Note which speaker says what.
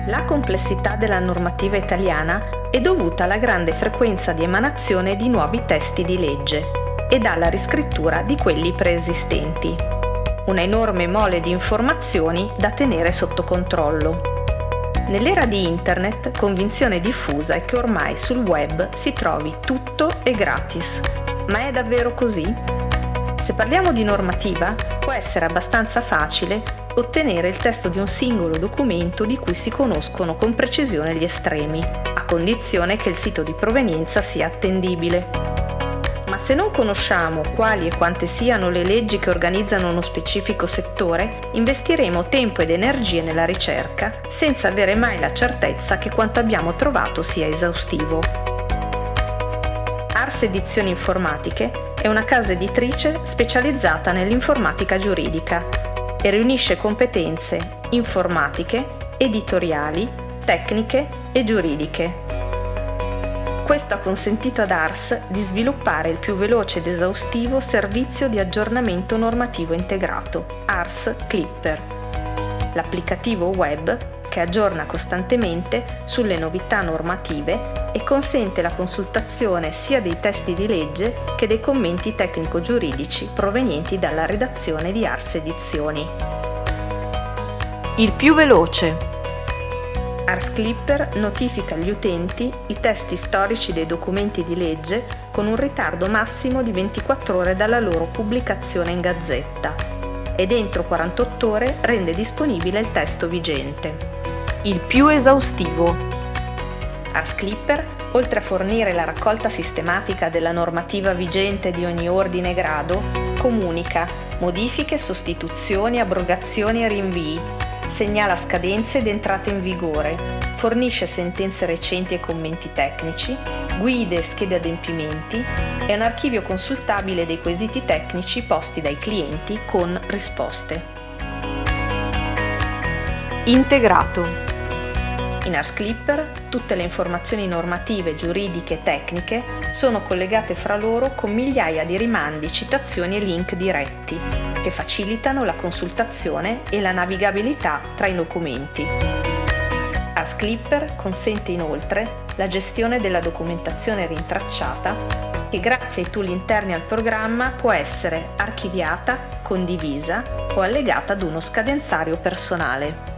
Speaker 1: La complessità della normativa italiana è dovuta alla grande frequenza di emanazione di nuovi testi di legge ed alla riscrittura di quelli preesistenti. Una enorme mole di informazioni da tenere sotto controllo. Nell'era di Internet, convinzione diffusa è che ormai sul web si trovi tutto e gratis. Ma è davvero così? Se parliamo di normativa, può essere abbastanza facile ottenere il testo di un singolo documento di cui si conoscono con precisione gli estremi, a condizione che il sito di provenienza sia attendibile. Ma se non conosciamo quali e quante siano le leggi che organizzano uno specifico settore, investiremo tempo ed energie nella ricerca senza avere mai la certezza che quanto abbiamo trovato sia esaustivo. Ars Edizioni Informatiche è una casa editrice specializzata nell'informatica giuridica e riunisce competenze informatiche, editoriali, tecniche e giuridiche. Questo ha consentito ad Ars di sviluppare il più veloce ed esaustivo servizio di aggiornamento normativo integrato, Ars Clipper, l'applicativo web che aggiorna costantemente sulle novità normative e consente la consultazione sia dei testi di legge che dei commenti tecnico-giuridici provenienti dalla redazione di Ars Edizioni. Il più veloce. Ars Clipper notifica agli utenti i testi storici dei documenti di legge con un ritardo massimo di 24 ore dalla loro pubblicazione in Gazzetta ed entro 48 ore rende disponibile il testo vigente. Il più esaustivo. Ars Clipper, oltre a fornire la raccolta sistematica della normativa vigente di ogni ordine e grado, comunica modifiche, sostituzioni, abrogazioni e rinvii, segnala scadenze ed entrate in vigore, fornisce sentenze recenti e commenti tecnici, guide e schede adempimenti e un archivio consultabile dei quesiti tecnici posti dai clienti con risposte. Integrato. In Ars Clipper tutte le informazioni normative, giuridiche e tecniche sono collegate fra loro con migliaia di rimandi, citazioni e link diretti che facilitano la consultazione e la navigabilità tra i documenti. Ars Clipper consente inoltre la gestione della documentazione rintracciata che grazie ai tool interni al programma può essere archiviata, condivisa o allegata ad uno scadenzario personale.